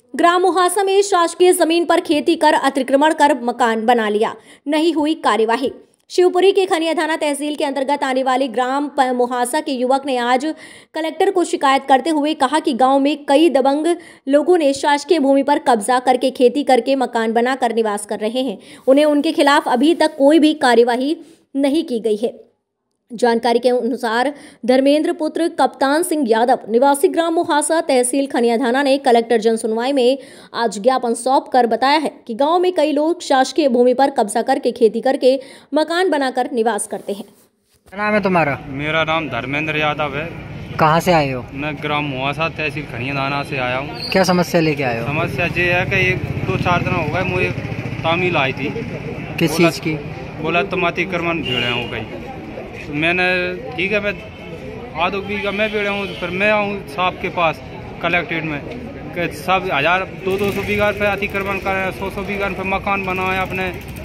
ग्राम मुहासा में शासकीय जमीन पर खेती कर अतिक्रमण कर मकान बना लिया, नहीं हुई कार्यवाही। शिवपुरी के खनियाधाना तहसील के अंतर्गत आने वाले ग्राम मुहासा के युवक ने आज कलेक्टर को शिकायत करते हुए कहा कि गांव में कई दबंग लोगों ने शासकीय भूमि पर कब्जा करके खेती करके मकान बनाकर निवास कर रहे हैं। उन्हें उनके खिलाफ अभी तक कोई भी कार्यवाही नहीं की गई है। जानकारी के अनुसार धर्मेंद्र पुत्र कप्तान सिंह यादव निवासी ग्राम मुहासा तहसील खनियाधाना ने कलेक्टर जन सुनवाई में आज ज्ञापन सौंप कर बताया है कि गांव में कई लोग शासकीय भूमि पर कब्जा करके खेती करके मकान बनाकर निवास करते हैं। क्या नाम है तुम्हारा? मेरा नाम धर्मेंद्र यादव है। कहाँ से आए हो? मैं ग्राम मुहासा तहसील खनियाधाना से आया हूँ। क्या समस्या लेके आए हो? समस्या ये है कि 1-2-4 दिन हो गए मुझे तामील आई थी। किस चीज़ की? बोला तुम अतिक्रमण भेड़े हो गई। तो मैंने ठीक है, मैं आधो बीघा मैं भेड़े हूँ। फिर मैं आऊँ साहब के पास कलेक्ट्रेट में कि सब 1000-200 बीघा पे अतिक्रमण कर रहे हैं, 100 बीघा पे मकान बनाए अपने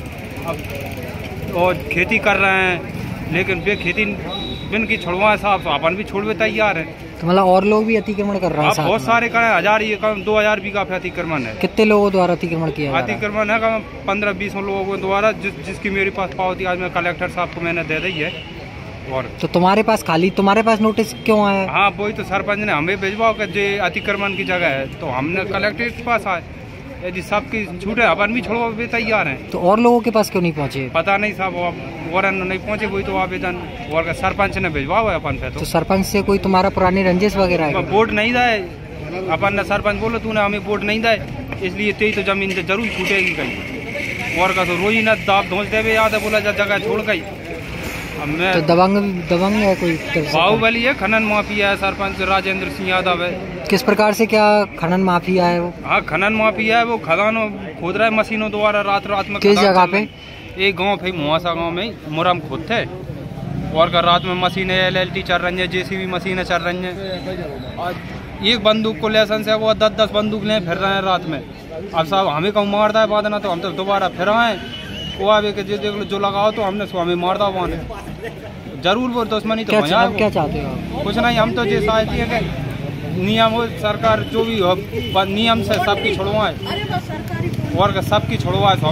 अब और खेती कर रहे हैं। लेकिन वे खेती बिन की छोड़वाए साहब, अपन भी छोड़वे तैयार है। तो मतलब और लोग भी अतिक्रमण कर रहे हैं? बहुत सारे करें, 1000 ये 2000 बीघा पे अतिक्रमण है। कितने लोगों द्वारा अतिक्रमण किया? अतिक्रमण है 15-20 लोगों द्वारा, जिसकी मेरे पास पावती आज मैं कलेक्टर साहब को मैंने दे दी है। और तो तुम्हारे पास तुम्हारे पास नोटिस क्यों आया? हाँ, वही तो सरपंच ने हमें भेजवाओ कि जो अतिक्रमण की जगह है, तो हमने कलेक्ट्रेट के पास आए। यदि सबकी छूट है अपन भी छोड़वा भी तैयार हैं। तो और लोगों के पास क्यों नहीं पहुँचे? पता नहीं साहब, और नहीं पहुँचे, वही तो आवेदन और सरपंच ने भेजवाओ है अपन पे। तो सरपंच से कोई तुम्हारा पुरानी रंजिश वगैरह है? वोट नहीं दे अपन ने, सरपंच बोलो तूने हमें वोट नहीं दे, इसलिए तेई तो जमीन से जरूर छूटेगी कहीं। और का तो रोज ही ना दाब धोस देवे याद है, बोला जगह छोड़ गई। तो दबंग है कोई? बाहुबली है, खनन माफिया है, सरपंच राजेंद्र सिंह यादव है। किस प्रकार से क्या खनन माफिया है वो? हाँ, खनन माफिया है वो, खदानों खोद रहा है मशीनों द्वारा रात में। किस जगह पे? एक गांव है मुहासा गांव में मुरम खोद थे, और का रात में मशीनें LLT चल रही है, JCB मशीनें चल रही हैं। एक बंदूक को लाइसेंस है, वो 10-10 बंदूक ले फिर रहे हैं रात में। अब साहब हमें कहूँ मारदा है बाद ना, तो हम तो दोबारा फिर आए वो आवे के जो लगाओ तो हमने स्वामी मारदा वाने जरूर वो दुश्मनी तो क्या चाहते हो? कुछ नहीं, हम तो ये चाहते हैं कि नियम हो, सरकार जो भी हो नियम से सबकी छोड़वाए और सबकी छोड़वाए।